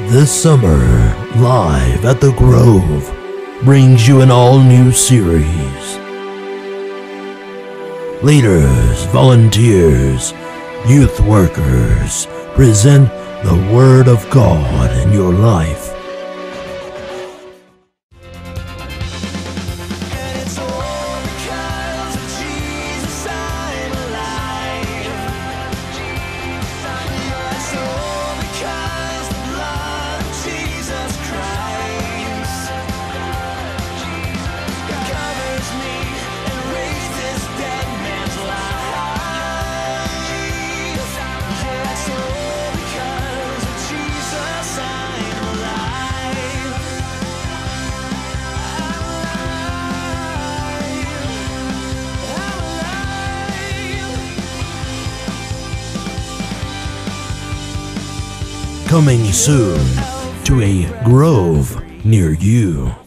This summer, live at the Grove, brings you an all-new series. Leaders, volunteers, youth workers present the Word of God in your life. Coming soon to a Grove near you.